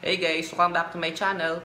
Hey guys, welcome back to my channel.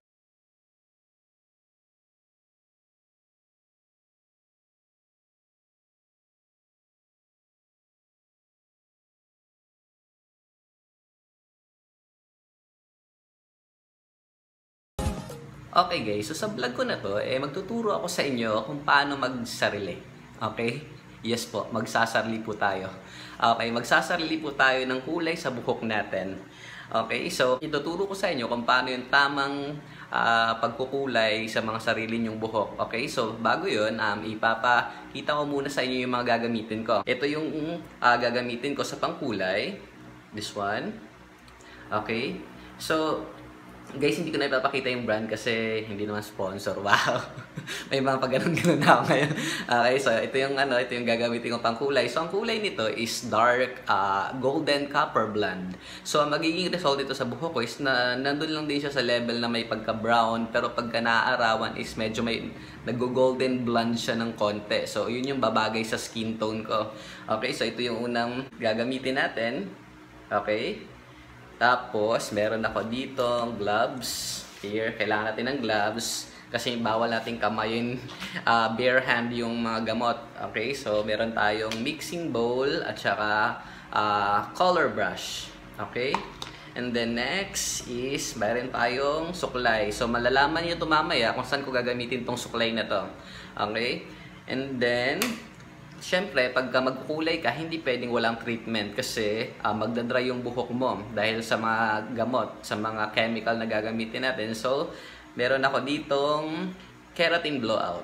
Okay guys, so sa vlog ko na to, magtuturo ako sa inyo kung paano magsarili. Okay? Yes po, magsasarili po tayo. Okay, magsasarili po tayo ng kulay sa buhok natin. Okay, so ituturo ko sa inyo kung paano yung tamang pagkukulay sa mga sarili nyong buhok. Okay, so bago yun, ipapakita ko muna sa inyo yung mga gagamitin ko. Ito yung gagamitin ko sa pangkulay. This one. Okay, so guys, hindi ko na ipapakita yung brand kasi hindi naman sponsor. Wow. May mga pag-ganon-ganon na ako ngayon. Okay, so ito yung gagamitin kong pangkulay. So ang kulay nito is dark golden copper blonde. So ang magiging result dito sa buhok ko is na nandun lang din siya sa level na may pagka-brown, pero pagka naaarawan is medyo may nag-golden blonde siya ng konti. So yun yung babagay sa skin tone ko. Okay, so ito yung unang gagamitin natin. Okay. Tapos, meron ako dito gloves. Here, kailangan natin ng gloves. Kasi bawal natin kamayin bare hand yung mga gamot. Okay, so meron tayong mixing bowl at saka color brush. Okay? And then next is, meron tayong suklay. So malalaman niyo ito mamaya kung saan ko gagamitin tong suklay na to. Okay? And then, siyempre, pagka magkukulay ka, hindi pwedeng walang treatment kasi magdadry yung buhok mo dahil sa mga gamot, sa mga chemical na gagamitin natin. So, meron ako ditong keratin blowout.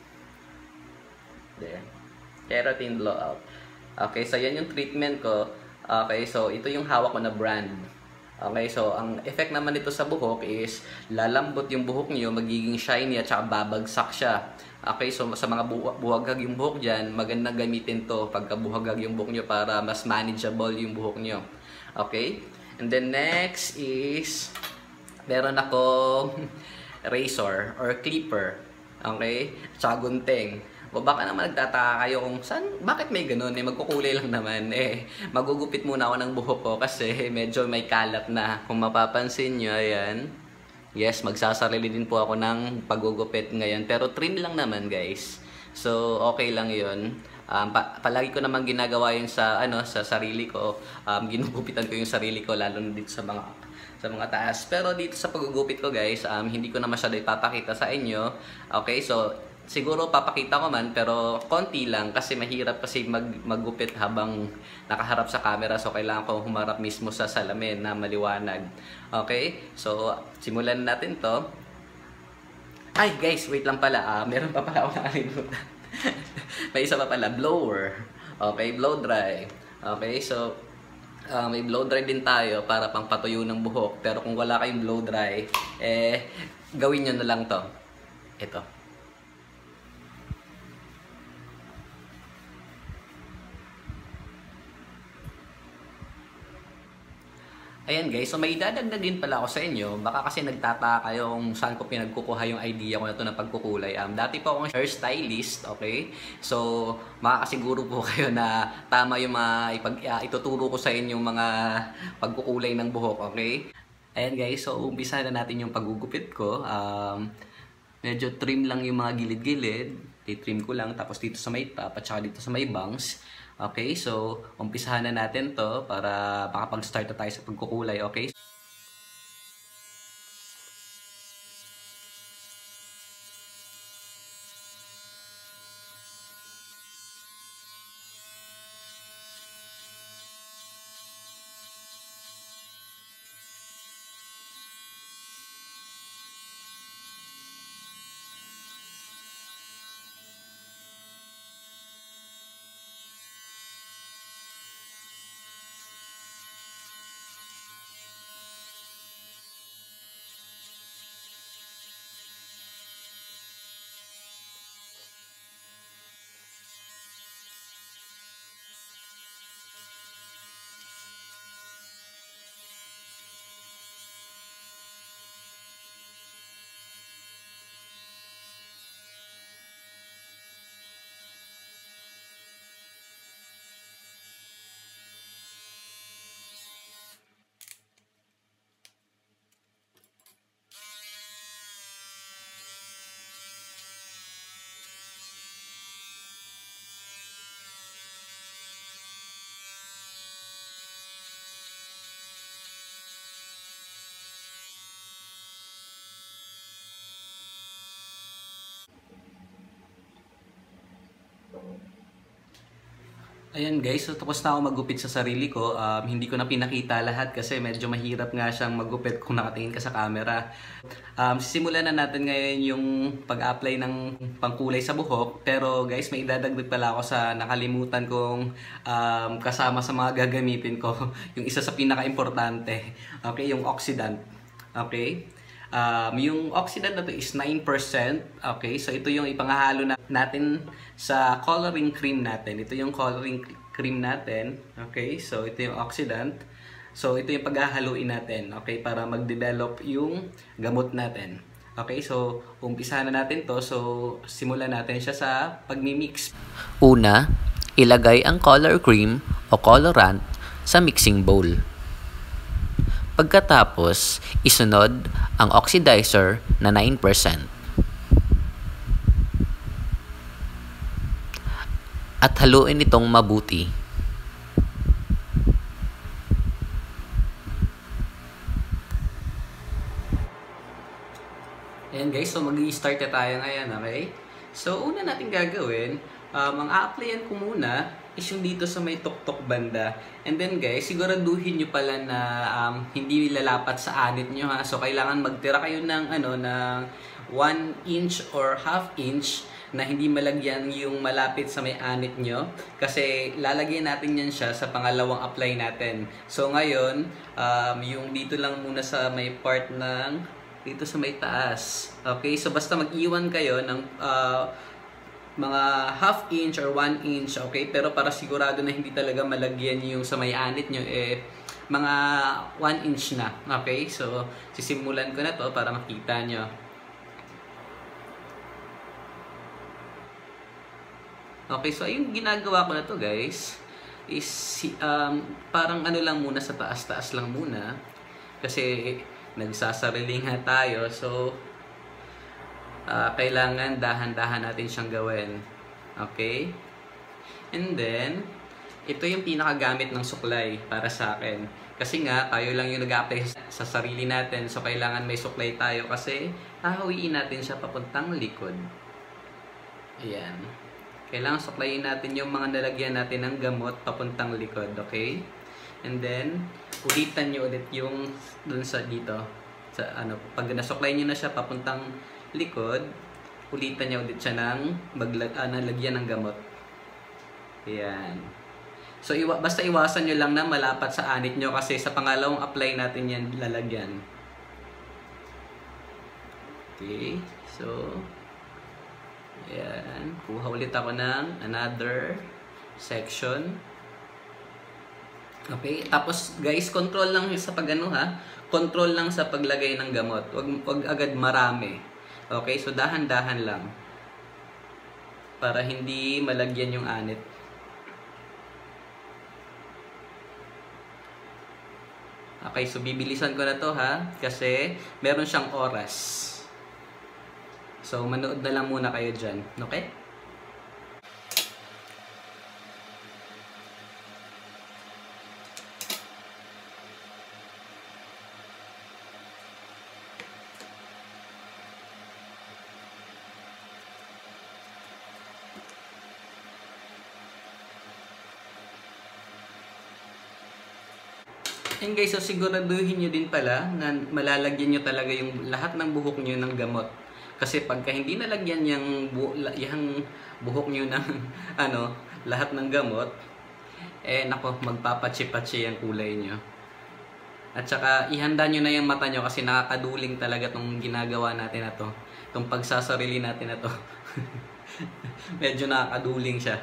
There. Keratin blowout. Okay, so yan yung treatment ko. Okay, so ito yung hawak ko na brand. Okay, so ang effect naman nito sa buhok is lalambot yung buhok niyo, magiging shiny at saka babagsak siya. Okay, so sa mga buhagag yung buhok dyan, magandang gamitin to pagka buhagag yung buhok nyo para mas manageable yung buhok nyo. Okay, and then next is meron ako razor or clipper. Okay, at saka gunting. O baka naman nagtataka kayo kung bakit may ganun, magkukulay lang naman, magugupit muna ako ng buhok ko kasi medyo may kalat na. Kung mapapansin nyo, ayan, yes, magsasarili din po ako ng pagugupit ngayon, pero trim lang naman guys, so okay lang yun. Palagi ko naman ginagawa yun sa, sa sarili ko, ginugupitan ko yung sarili ko, lalo na dito sa mga taas. Pero dito sa pagugupit ko guys, hindi ko na masyado ipapakita sa inyo. Okay, so siguro papakita ko man pero konti lang kasi mahirap kasi maggupit habang nakaharap sa camera, so kailangan ko humarap mismo sa salamin na maliwanag. Okay, so simulan natin to. Ay guys, wait lang pala, meron pa pala ako nakalimutan. May isa pa pala, blower. Okay, blow dry. Okay, so may blow dry din tayo para pang patuyo ng buhok, pero kung wala kayong blow dry, gawin nyo na lang to. Ito. Ayan guys, so may dadagdag din pala ako sa inyo. Baka kasi nagtataka kayo kung saan ko pinagkukuha yung idea ko na ito na pagkukulay. Dati po akong hairstylist, okay? So, makakasiguro po kayo na tama yung ituturo ko sa inyong mga pagkukulay ng buhok, okay? Ayan guys, so umpisa na natin yung paggugupit ko. Medyo trim lang yung mga gilid-gilid. I-trim ko lang, tapos dito sa may top at saka dito sa may bangs. Okay, so umpisahan na natin to para makapag-start na tayo sa pagkukulay, okay? Ayan guys, so tapos na ako magupit sa sarili ko. Hindi ko na pinakita lahat kasi medyo mahirap nga siyang magupit kung nakatingin ka sa camera. Sisimulan na natin ngayon yung pag-apply ng pangkulay sa buhok. Pero guys, may idadagdag pala ako sa nakalimutan kong kasama sa mga gagamitin ko. Yung isa sa pinaka-importante. Okay, yung oxidant. Okay? Yung oxidant na to is 9%. Okay, so ito yung ipangahalo natin sa coloring cream natin. Ito yung coloring cream natin. Okay, so ito yung oxidant. So ito yung paghahaluin natin. Okay, para mag-develop yung gamot natin. Okay, so umpisahan na natin to. So simulan natin siya sa pagmi-mix. Una, ilagay ang color cream o colorant sa mixing bowl. Pagkatapos, isunod ang oxidizer na 9%. At haluin itong mabuti. Ayan guys, so mag-i-start na tayo ngayon, okay? So una natin gagawin, ang a-applyan ko muna is yung dito sa may tuktok banda. And then guys, siguraduhin nyo pala na hindi lalapat sa anit nyo ha. So kailangan magtira kayo ng, ng 1 inch or half inch na hindi malagyan yung malapit sa may anit nyo. Kasi lalagyan natin yan siya sa pangalawang apply natin. So ngayon, yung dito lang muna sa may part ng, dito sa may taas. Okay, so basta mag-iwan kayo ng mga half inch or 1 inch, okay? Pero para sigurado na hindi talaga malagyan yung sa may anit nyo, mga 1 inch na, okay? So, sisimulan ko na to para makita nyo. Okay, so yung ginagawa ko na to guys, is parang lang muna sa taas-taas lang muna. Kasi nagsasariling nga tayo, so kailangan dahan-dahan natin siyang gawin. Okay? And then, ito yung pinakagamit ng suklay para sa akin. Kasi nga, tayo lang yung nag-apply sa sarili natin. So, kailangan may suklay tayo kasi hahawiin natin siya papuntang likod. Ayan. Kailangan suklayin natin yung mga nalagyan natin ng gamot papuntang likod. Okay? And then, ulitan nyo ulit yung dun sa dito. Sa, pag nasuklay nyo na siya papuntang likod, ulitan niya ulit siya ng nalagyan ng gamot. Ayan. So, basta iwasan nyo lang na malapat sa anit nyo kasi sa pangalawang apply natin yan lalagyan. Okay. So, ayan. Kuha ulit ako ng another section. Okay. Tapos, guys, control lang sa control lang sa paglagay ng gamot. Wag agad marami. Okay, so dahan-dahan lang para hindi malagyan yung anit. Okay, so bibilisan ko na to ha kasi meron siyang oras. So manood na lang muna kayo dyan, okay? And guys, so siguraduhin nyo din pala na malalagyan nyo talaga yung lahat ng buhok nyo ng gamot. Kasi pagka hindi nalagyan yung buhok nyo ng lahat ng gamot, nako, magpapatsi-patsi ang kulay nyo. At saka ihanda nyo na yung mata nyo kasi nakakaduling talaga tong ginagawa natin na to. Itong pagsasarili natin na to. Medyo nakakaduling siya.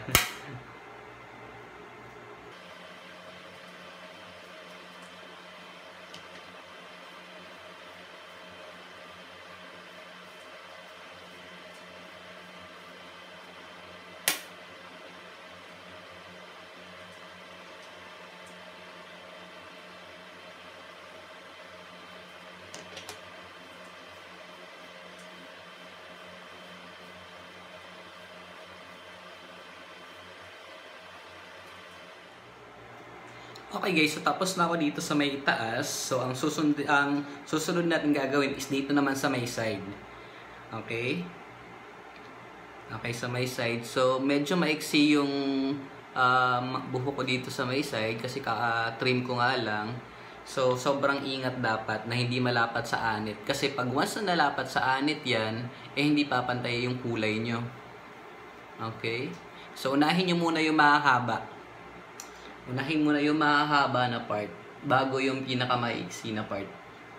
Okay guys, so tapos na ako dito sa may taas. So ang susunod natin gagawin is dito naman sa may side. Okay? Okay, sa may side. So medyo maiksi yung buhok ko dito sa may side kasi trim ko nga lang. So, sobrang ingat dapat na hindi malapat sa anit. Kasi pag once na nalapat sa anit yan, hindi papantay yung kulay nyo. Okay? So, unahin nyo muna yung mahahaba. Unahin muna yung mahahaba na part bago yung pinakamaiksi na part.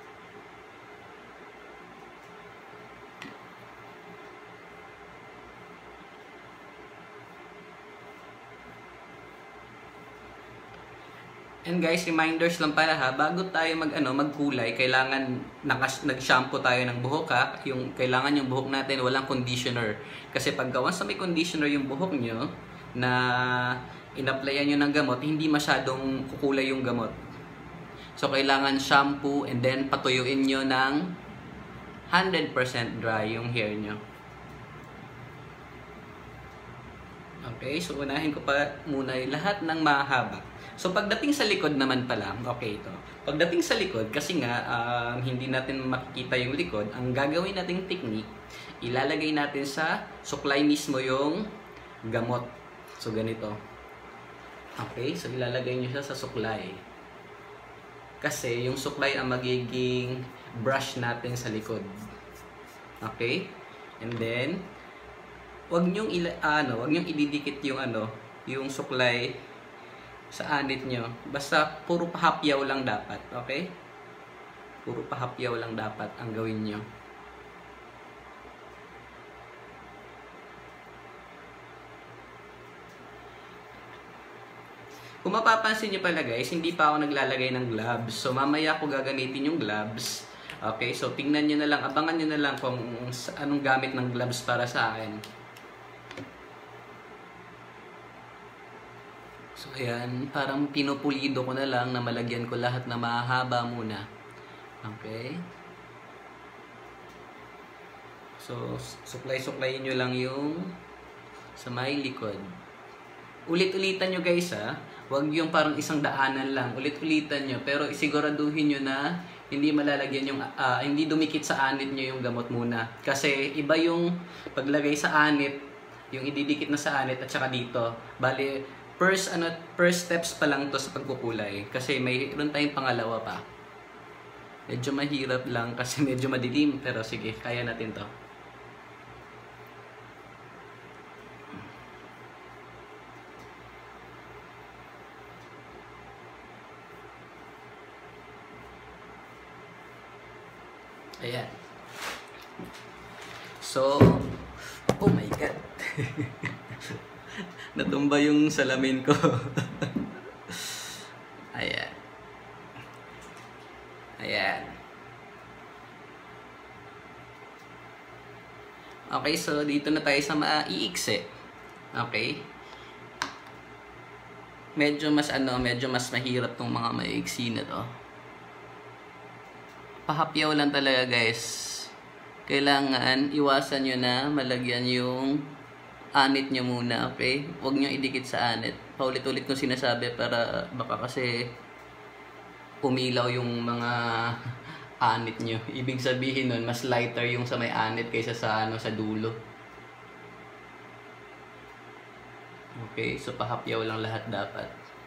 And guys, reminders lang pala ha, bago tayo magkulay, kailangan nag-shampoo tayo ng buhok ha. Kailangan yung buhok natin walang conditioner. Kasi pag once na may conditioner yung buhok nyo, na in-applyan nyo ng gamot, hindi masyadong kukulay yung gamot. So, kailangan shampoo and then patuyuin nyo ng 100% dry yung hair nyo. Okay, so unahin ko pa muna yung lahat ng mahaba. So, pagdating sa likod naman pala, okay ito. Pagdating sa likod, kasi nga, hindi natin makikita yung likod, ang gagawin nating technique, ilalagay natin sa suklay mismo yung gamot. So, ganito. Okay, so ilalagay nyo siya sa suklay. Kasi, yung suklay ang magiging brush natin sa likod. Okay? And then, wag nyong ididikit yung suklay sa anit nyo. Basta puro pahapyaw lang dapat. Okay? Puro pahapyaw lang dapat ang gawin nyo. Kung mapapansin nyo pala guys, hindi pa ako naglalagay ng gloves. So mamaya ako gagamitin yung gloves. Okay? So tingnan nyo na lang, abangan nyo na lang kung anong gamit ng gloves para sa akin. So, ayan, parang pinupulido ko na lang na malagyan ko lahat na mahaba muna. Okay? So, suklay-suklayin nyo lang yung sa may likod. Ulit-ulitan nyo guys ha. Huwag yung parang isang daanan lang. Ulit-ulitan nyo. Pero isiguraduhin nyo na hindi malalagyan yung, hindi dumikit sa anit nyo yung gamot muna. Kasi iba yung paglagay sa anit, yung ididikit na sa anit at saka dito. Bali, first steps pa lang to sa pagkukulay kasi mayroon tayong pangalawa pa. Medyo mahirap lang kasi medyo madilim pero sige, kaya natin to. Ayan. So, oh my god. Natumba yung salamin ko. Ayan. Ayan. Okay, so dito na tayo sa maiiksi. Okay? Medyo mas mahirap tong mga maiksi na to. Pahapyaw lang talaga, guys. Kailangan iwasan nyo na malagyan yung anit nyo muna, okay? Huwag nyo idikit sa anit. Paulit-ulit kong sinasabi para baka kasi umilaw yung mga anit nyo. Ibig sabihin nun, mas lighter yung sa may anit kaysa sa sa dulo. Okay, so pahapyaw lang lahat dapat.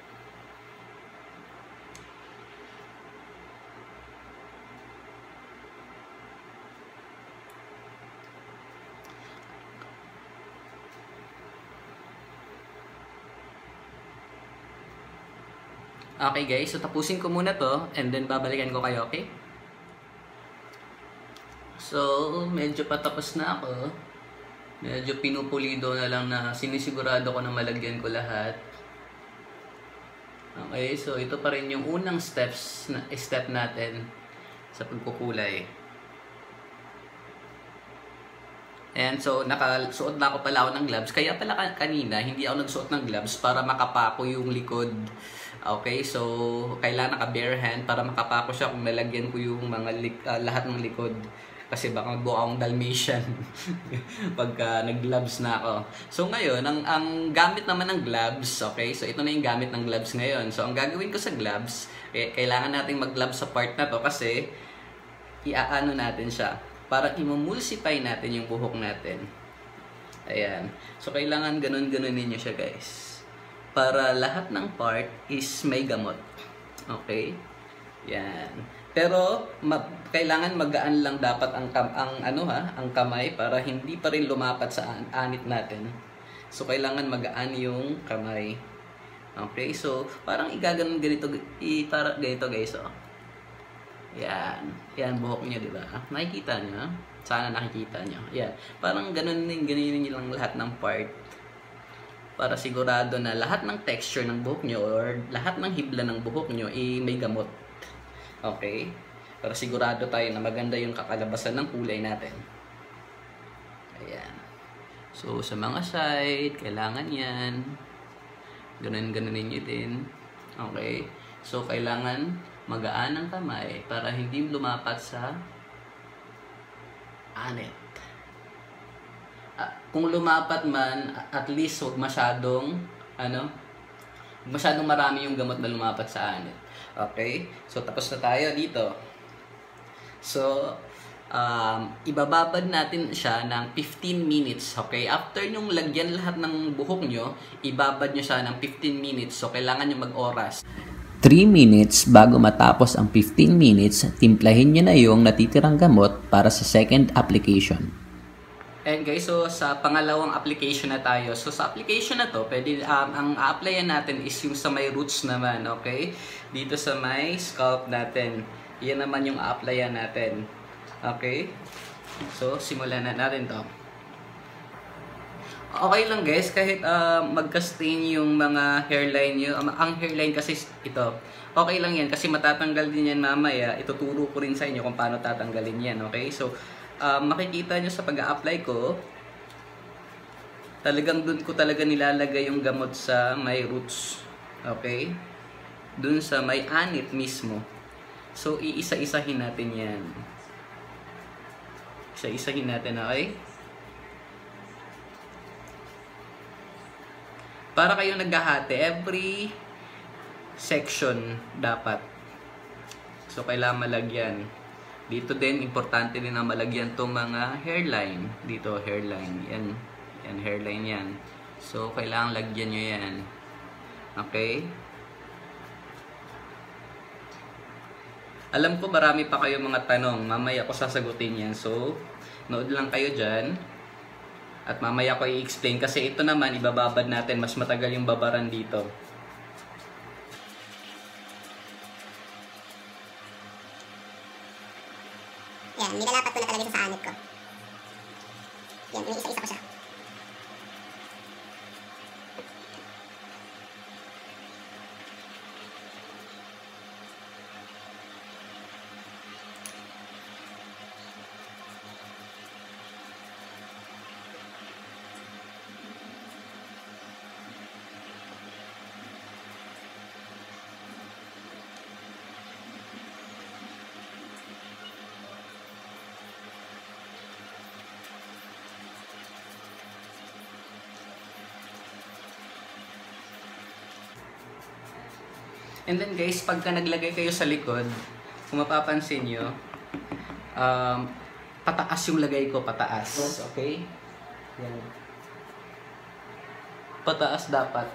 Okay guys, so tapusin ko muna to and then babalikan ko kayo, okay? So, medyo patapos na ako. Medyo pinupulido na lang na sinisigurado ko na malagyan ko lahat. Okay, so ito pa rin yung unang step natin sa pagkukulay. And so, nakasuot na ako pala ako ng gloves. Kaya pala kanina, hindi ako nagsuot ng gloves para makapako yung likod. Okay, so kailangan naka-bare hand para makapako siya kung nalagyan ko yung mga lahat ng likod. Kasi baka magbuo akong Dalmatian pagka nag-gloves na ako. So ngayon, ang gamit naman ng gloves, okay? So ito na yung gamit ng gloves ngayon. So ang gagawin ko sa gloves, kailangan nating mag-gloves sa part na to kasi iaano natin siya para i-emulsify natin yung buhok natin. Ayan. So kailangan ganun-ganunin niyo siya, guys. para lahat ng part is may gamot. Okay? Yan. Pero kailangan magaan lang dapat ang kamay para hindi pa rin lumapat sa anit natin. So kailangan magaan yung kamay. Okay? So parang igaganon ganito guys, oh. Yan. Yan buhok niya, di ba? Nakikita niyo? Sana nakikita niyo. Yan. Parang ganun niyo lang lahat ng part para sigurado na lahat ng texture ng buhok niyo or lahat ng hibla ng buhok niyo may gamot. Okay? Para sigurado tayo na maganda yung kakalabasan ng kulay natin. Ayan. So, sa mga side, kailangan yan. Ganun-ganunin nyo din. Okay? So, kailangan magaan ang kamay para hindi lumapat sa anit. Kung lumapat man, at least huwag masyadong marami yung gamot na lumapat sa anit. Okay? So, tapos na tayo dito. So, ibababad natin siya ng 15 minutes. Okay? After nyong lagyan lahat ng buhok nyo, ibabad nyo siya ng 15 minutes. So, kailangan nyo mag-oras. 3 minutes bago matapos ang 15 minutes, timplahin nyo na yung natitirang gamot para sa second application. And guys, so sa pangalawang application na tayo. So sa application na to, pwede ang a-applyan natin is yung sa may roots naman, okay? Dito sa may scalp natin. Yan naman yung a-applyan natin. Okay? So simulan na natin to. Okay lang guys, kahit magka-stain yung mga hairline nyo. Ang hairline kasi ito. Okay lang yan kasi matatanggal din yan mamaya. Ituturo ko rin sa inyo kung paano tatanggalin yan, okay? So makikita nyo sa pag-a-apply ko, talagang dun ko talaga nilalagay yung gamot sa may roots. Okay? Dun sa may anit mismo. So, iisa-isahin natin yan. Isa-isahin natin, okay? Para kayo naghahati, every section dapat. So, kailangan malagyan. Dito din, importante din na malagyan itong mga hairline. Dito, hairline. Yan. Yan, hairline yan. So, kailangan lagyan nyo yan. Okay? Alam ko marami pa kayo mga tanong. Mamaya ko sasagutin yan. So, nood lang kayo dyan. At mamaya ko i-explain. Kasi ito naman, ibababad natin. Mas matagal yung babaran dito. Yan, nilalapat ko na talaga sa anit ko. Yan, ini-isa-isa ko siya. And then guys, pagka naglagay kayo sa likod, kung mapapansin nyo, pataas yung lagay ko, pataas. Okay? Yan. Pataas dapat.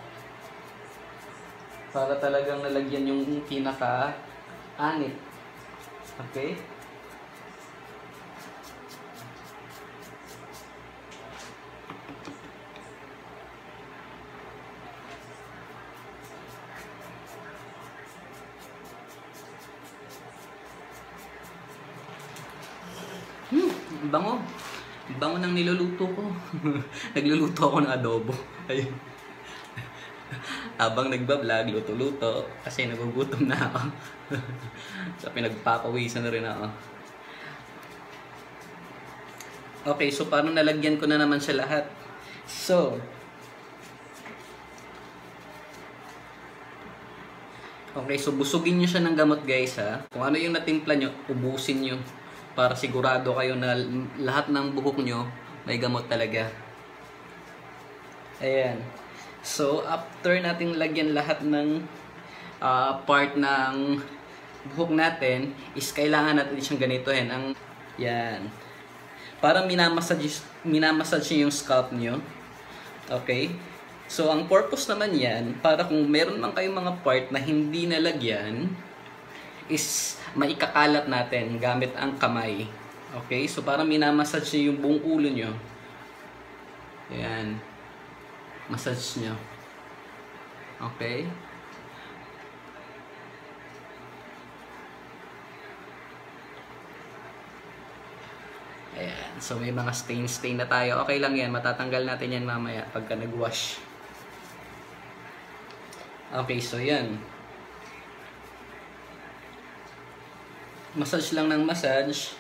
Para talagang nalagyan yung pinaka-anit. Okay? Bango. Bango ng niluluto ko. Nagluluto ako ng adobo. Ayun. Habang nagbablog, luto-luto. Kasi nagugutom na ako. So, pinagpapawisan na rin ako. Okay, so paano nalagyan ko na naman siya lahat? So, okay, so busugin nyo siya ng gamot guys ha. Kung ano yung natimpla nyo, ubusin nyo. Para sigurado kayo na lahat ng buhok nyo may gamot talaga. Ayan. So, after nating lagyan lahat ng part ng buhok natin, is kailangan natin siyang ganitohin. Yan. Para minamassage yung scalp nyo. Okay? So, ang purpose naman yan, para kung meron man kayong mga part na hindi nalagyan, is maikakalat natin gamit ang kamay. Okay? So, para minamassage nyo yung buong ulo nyo. Ayan. Massage nyo. Okay? Ayan. So, may mga stain na tayo. Okay lang yan. Matatanggal natin yan mamaya pagka nag-wash. Okay, so yan. Massage lang ng massage.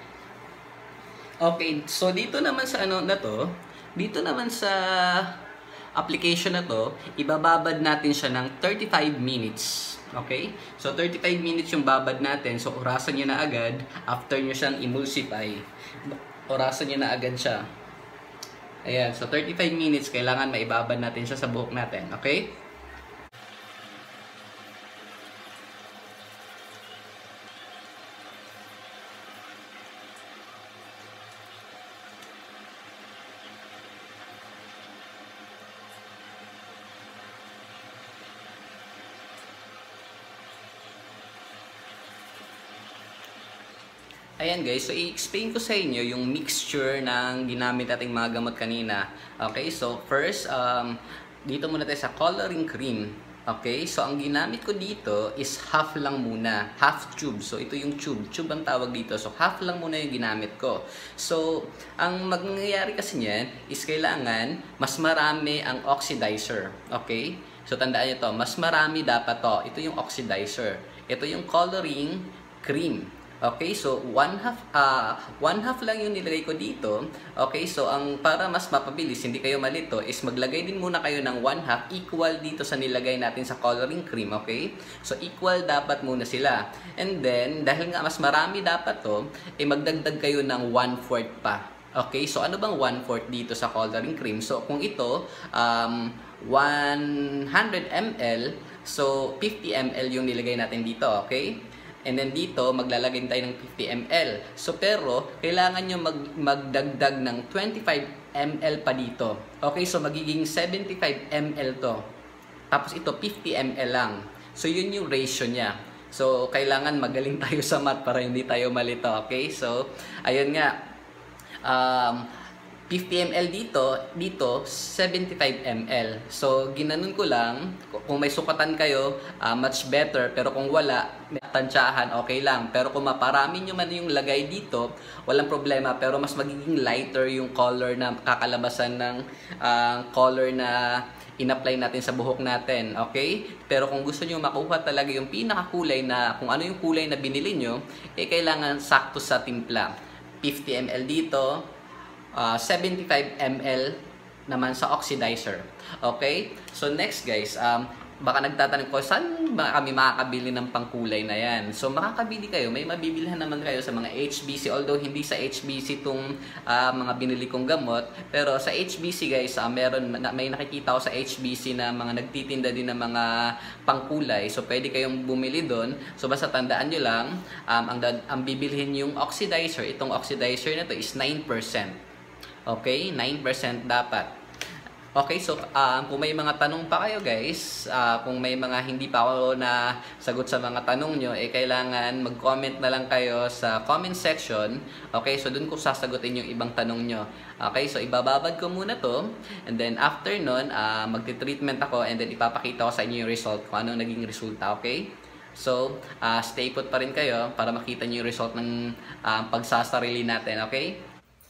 Okay, so dito naman sa ano na to, dito naman sa application na to, ibababad natin siya ng 35 minutes. Okay? So 35 minutes yung babad natin. So orasan niyo na agad after niyo siyang emulsify. Orasan niyo na agad siya. Ayan, so 35 minutes kailangan maibabad natin siya sa buhok natin. Okay? Ayan guys, so i-explain ko sa inyo yung mixture ng ginamit nating mga gamot kanina. Okay, so first, dito muna tayo sa coloring cream. Okay, so ang ginamit ko dito is half lang muna, half tube. So ito yung tube ang tawag dito. So half lang muna yung ginamit ko. So ang mangyayari kasi niyan is kailangan mas marami ang oxidizer. Okay, so tandaan nyo to, mas marami dapat to. Ito yung oxidizer. Ito yung coloring cream. Okay, so one half lang yung nilagay ko dito. Okay, so ang para mas mapabilis, hindi kayo malito, is maglagay din muna kayo ng 1/2 equal dito sa nilagay natin sa coloring cream. Okay, so equal dapat muna sila. And then, dahil nga mas marami dapat to, magdagdag kayo ng 1/4 pa. Okay, so ano bang 1/4 dito sa coloring cream? So kung ito, 100 ml, so 50 ml yung nilagay natin dito. Okay, and then dito, maglalagay tayo ng 50 ml. So, pero, kailangan nyo magdagdag ng 25 ml pa dito. Okay, so magiging 75 ml to. Tapos ito, 50 ml lang. So, yun yung ratio niya. So, kailangan magaling tayo sa math para hindi tayo malito. Okay, so, ayun nga. 50 ml dito 75 ml. So, ginanon ko lang. Kung may sukatan kayo, much better. Pero kung wala, may tansyahan, okay lang. Pero kung maparami nyo man yung lagay dito, walang problema. Pero mas magiging lighter yung color na kakalabasan ng color na in-apply natin sa buhok natin. Okay? Pero kung gusto nyo makuha talaga yung pinakakulay na, kung ano yung kulay na binili nyo, kailangan sakto sa timpla. 50 ml dito, 75 ml naman sa oxidizer. Okay? So next guys, baka nagtatanong ko, saan ba kami makakabili ng pangkulay na yan? So makakabili kayo, may mabibilhan naman kayo sa mga HBC, although hindi sa HBC itong mga binili kong gamot, pero sa HBC guys, may nakikita ko sa HBC na mga nagtitinda din ng mga pangkulay. So pwede kayong bumili doon. So basta tandaan nyo lang, ang bibilhin yung oxidizer, itong oxidizer na to is 9%. Okay, 9% dapat. Okay, so kung may mga tanong pa kayo guys, kung may mga hindi pa ako na sagot sa mga tanong nyo, kailangan mag-comment na lang kayo sa comment section. Okay, so dun ko sasagutin yung ibang tanong nyo. Okay, so ibababad ko muna to, and then after nun, magti-treatment ako, and then ipapakita ko sa inyo yung result, kung ano naging resulta. Okay? So, stay put pa rin kayo para makita nyo yung result ng pagsasarili natin. Okay?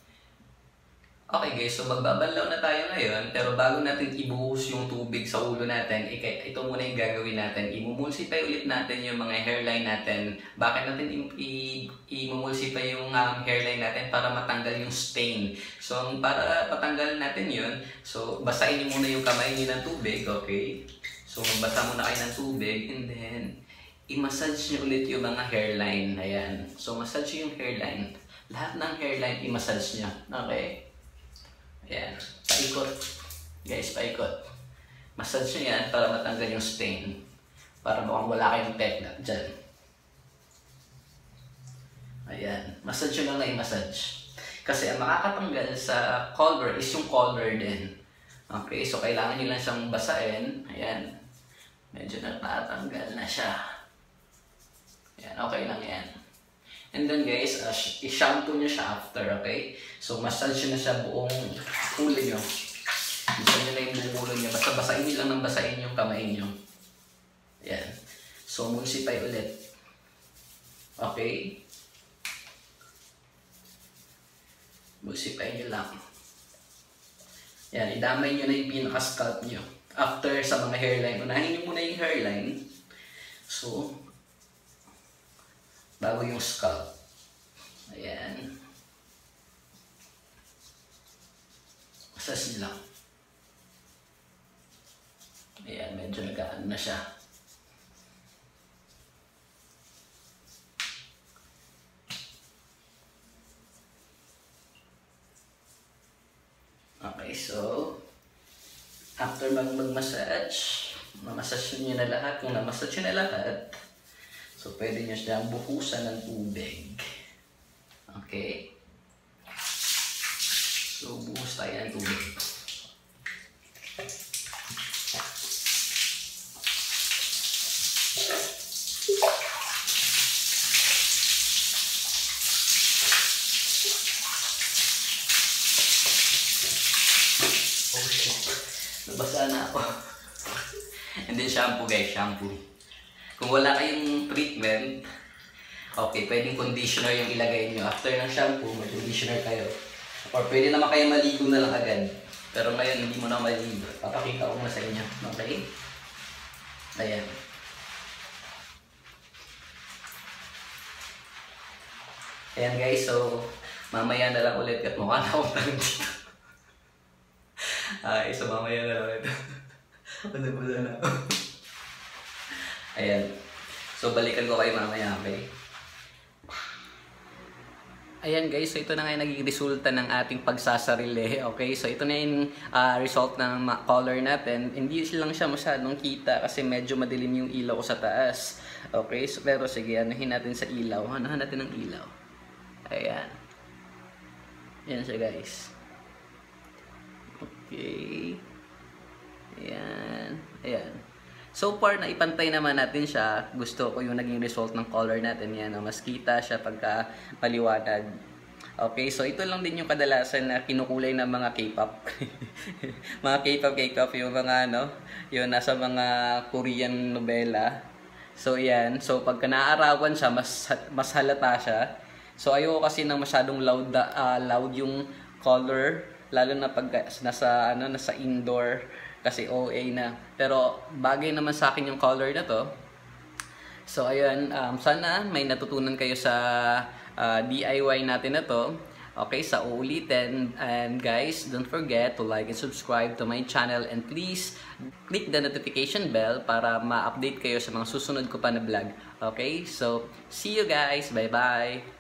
Okay guys, so magbabanlaw na tayo ngayon, pero bago natin ibuhos yung tubig sa ulo natin, ito muna yung gagawin natin. Imumulsify ulit natin yung mga hairline natin. Bakit natin imumulsify yung hairline natin? Para matanggal yung stain. So para patanggal natin yun, so basahin niyo muna yung kamay niyo ng tubig, okay? So magbasa muna kayo ng tubig, and then i-massage niyo ulit yung mga hairline. Ayan. So massage yung hairline. Lahat ng hairline i-massage niyo. Okay? Ayan, paikot. Guys, paikot. Massage nyo yan para matanggal yung stain. Para mukhang wala kayong peklat dyan. Ayan, massage nyo lang na i-massage. Kasi ang makakatanggal sa color is yung color din. Okay, so kailangan nyo lang siyang basain. Ayan. Medyo natatanggal na siya. Ayan, okay lang yan. And then guys, i-shampoo nyo siya after, okay? So massage nyo na siya buong ulo nyo. Bisa nyo na yung buong ulo nyo. Basta basain nyo lang ng basain yung kamay nyo. Ayan. So munisipay ulit. Okay? Munisipay nyo lang. Ayan, idamay nyo na yung pinaka-scalp nyo. After sa mga hairline, unahin nyo muna yung hairline. So, bago yung scalp. Ayan. Massage nyo lang. Ayan, medyo nagaan na siya. Okay, so after mag-massage, mamassage nyo na lahat. Kung namassage nyo na lahat, so pwede nyo siyang buhusan ng tubig. Okay? So buhus tayo ng tubig. Nabasa na ako. And then shampoo guys, shampoo. Kung wala kayong treatment, okay, pwedeng conditioner yung ilagay nyo. After ng shampoo, may conditioner kayo. Or pwede naman kayo maligo na lang agad. Pero ngayon, hindi mo na maligo. Papakita ko muna sa inyo. Okay? Ayan. Ayan guys, so mamaya na lang ulit at mukha na akong tanong dito. Ay, so mamaya na lang ulit. Bada na ako. Ayan. So balikan ko kayo mamaya, okay? Ayan guys, so ito na nga yung naging resulta ng ating pagsasarili. Okay, so ito na yung result ng color natin. Hindi lang siya masyadong kita kasi medyo madilim yung ilaw ko sa taas. Okay, so pero sige, anuhin natin sa ilaw. Anuhan natin ng ilaw. Ayan. Ayan siya guys. Okay. Ayan. Ayan. So far, na ipantay naman natin siya. Gusto ko yung naging result ng color natin. Yan, mas kita siya pagka paliwanag. Okay, so ito lang din yung kadalasan na kinukulay ng mga K-pop. Mga K-pop yung mga yung nasa mga Korean novela. So yan, so pagka naaarawan siya, mas halata siya. So ayoko kasi ng masyadong loud yung color, lalo na pag nasa indoor. Kasi OA na. Pero bagay naman sa akin yung color na to. So ayun, sana may natutunan kayo sa DIY natin na to. Okay, sa uulitin. And guys, don't forget to like and subscribe to my channel. And please, click the notification bell para ma-update kayo sa mga susunod ko pa na vlog. Okay, so see you guys. Bye-bye.